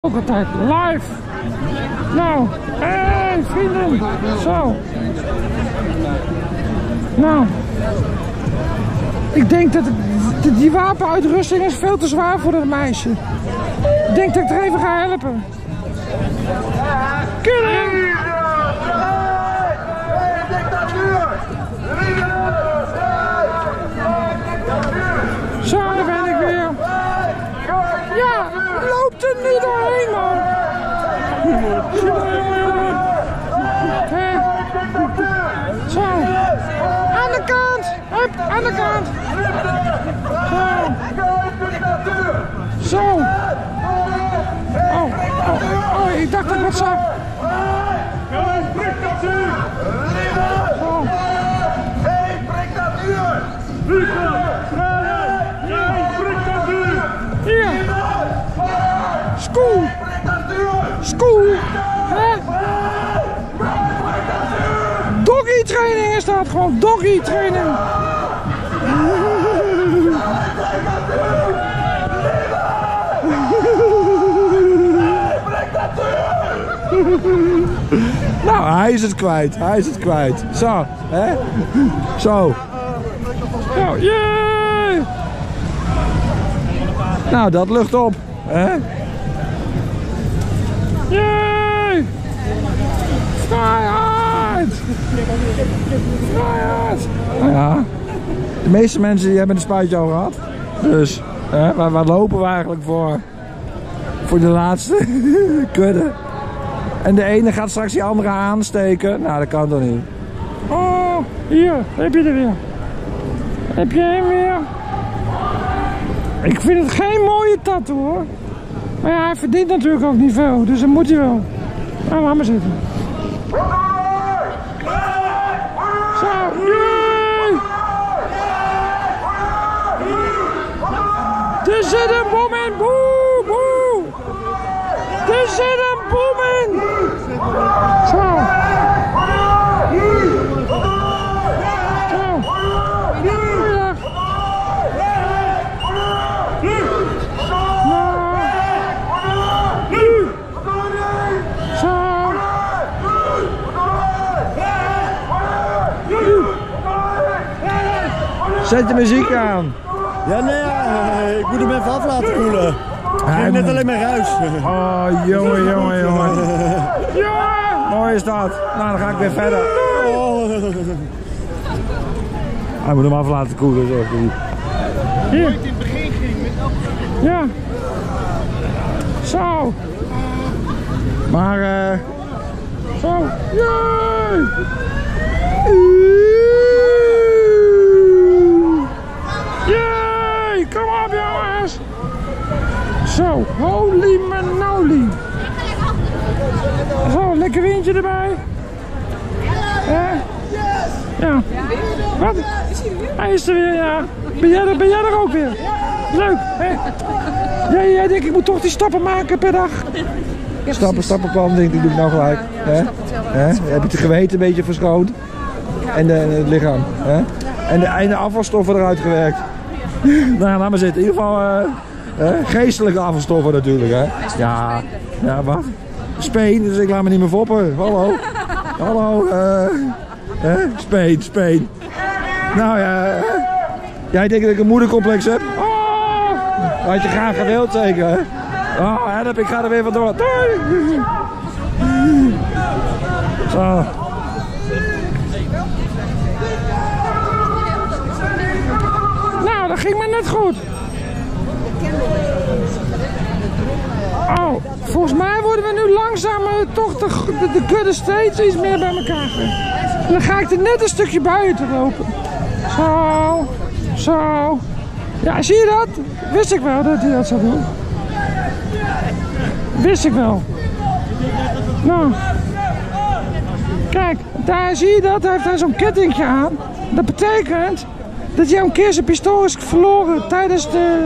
Ook altijd live. Nou, hey vrienden. Zo. Nou. Ik denk dat die wapenuitrusting is veel te zwaar voor dat meisje. Ik denk dat ik er even ga helpen. Kunnen! Zo, daar ben ik weer. Ja, loopt er niet doorheen, man. Zo. Aan de kant. Hup, aan de kant. Zo. Zo. Oh, ik dacht dat ik wat zag. Hier. School. School. Doggy training is dat gewoon. Doggy training. Nou, hij is het kwijt. Hij is het kwijt. Zo, hè? Zo. Oh, yeah. Nou, dat lucht op, hè? Yay! Vrijheid! Vrijheid! Nou ja, de meeste mensen die hebben een spuitje al gehad. Dus, waar lopen we eigenlijk voor? Voor de laatste kudde. En de ene gaat straks die andere aansteken. Nou, dat kan toch niet? Oh, hier, heb je er weer. Heb je hem weer? Ik vind het geen mooie tattoo, hoor. Maar ja, hij verdient natuurlijk ook niet veel, dus dan moet hij wel. Nou, laat maar zitten. Zo, jee! Er zit een bom in, boe, boe! Er zit een bom in! Zo. Zo. Zet de muziek aan. Ja, nee, ik moet hem even af laten koelen. Ik heb net alleen maar ruis. Oh, jongen. Ja, mooi is dat. Nou, dan ga ik weer verder. Oh. Hij moet hem af laten koelen, zeg hij. Hier. Ja. Zo. Maar, Zo. Jee. Jee. Kom op, jongens. Zo. Holy manoli. Zo, lekker windje erbij. Ja. Wat? Hij is er weer, ja. Ben jij er ook weer? Leuk, hè? Jij denkt, ik moet toch die stappen maken per dag. stappenplan denk ik, doe ik nou gelijk. Heb je het geweten een beetje verschoond. En het lichaam. En de afvalstoffen eruit gewerkt. Nou, laat maar zitten. In ieder geval geestelijke afvalstoffen natuurlijk. Hè? Ja, wat? Speen, dus ik laat me niet meer foppen. Hallo. Speen. Nou ja, jij denkt dat ik een moedercomplex heb? Oh, had je graag gewild zeker, hè? Oh, help, ik ga er weer vandoor. Doei! Zo. Nou, dat ging maar net goed. Oh, volgens mij worden we nu langzaam toch de kudde steeds iets meer bij elkaar. En dan ga ik er net een stukje buiten lopen. Zo. Ja, zie je dat? Wist ik wel dat hij dat zou doen. Wist ik wel. Nou. Kijk, daar zie je dat. Hij heeft daar zo'n kettingje aan. Dat betekent dat hij een keer zijn pistool is verloren tijdens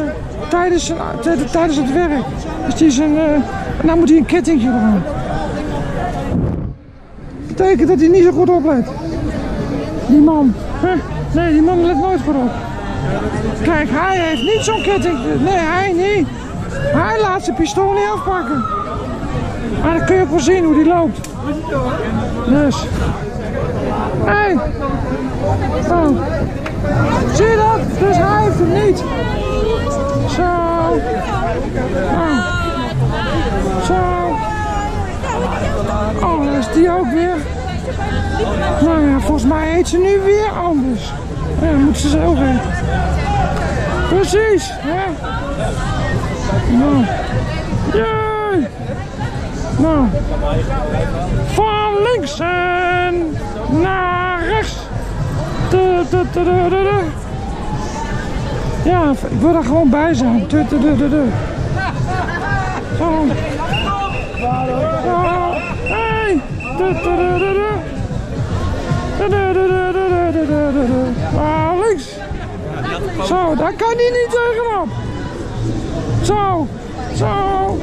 het werk. Dus die is nou moet hij een kettingje eraan. Dat betekent dat hij niet zo goed oplet. Die man. Nee, die man let nooit goed op. Kijk, hij heeft niet zo'n ketting. Nee, hij niet. Hij laat zijn pistool niet afpakken. Maar dan kun je ook wel zien hoe die loopt. Dus. Hé! Oh. Zie je dat? Dus hij heeft hem niet. Zo. Oh. Zo. Oh, daar is die ook weer. Nou ja, volgens mij eet ze nu weer anders. Ja, moet ze zelf eten. Precies, hè? Nou. Jee! Nou. Van links en naar rechts. Ja, ik wil er gewoon bij zijn. Zo. Hey! Links. Zo, daar kan hij niet tegenop. Zo. Zo.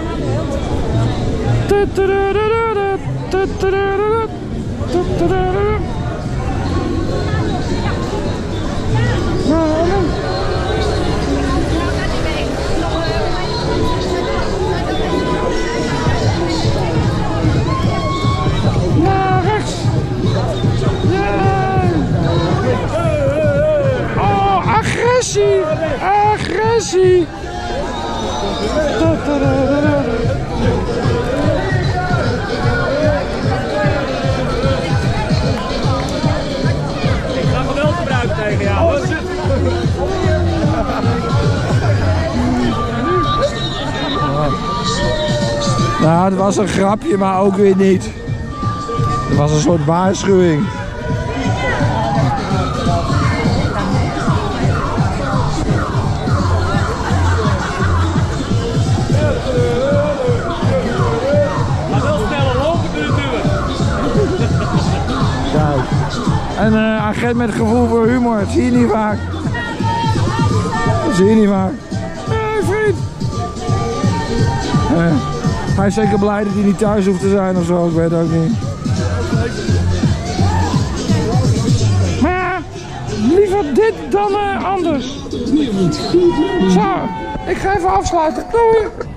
Naar rechts. Oh, agressie. Agressie. Ik ga geweld gebruiken tegen jou. Nou, het was een grapje, maar ook weer niet. Het was een soort waarschuwing. Maar wel sneller lopen kunnen duwen. Kijk. En agent met gevoel voor humor, dat zie je niet vaak. Dat zie je niet vaak. Hé, vriend. Hij is zeker blij dat hij niet thuis hoeft te zijn of zo, ik weet het ook niet. Maar ja, liever dit dan anders. Zo, ik ga even afsluiten. Doei.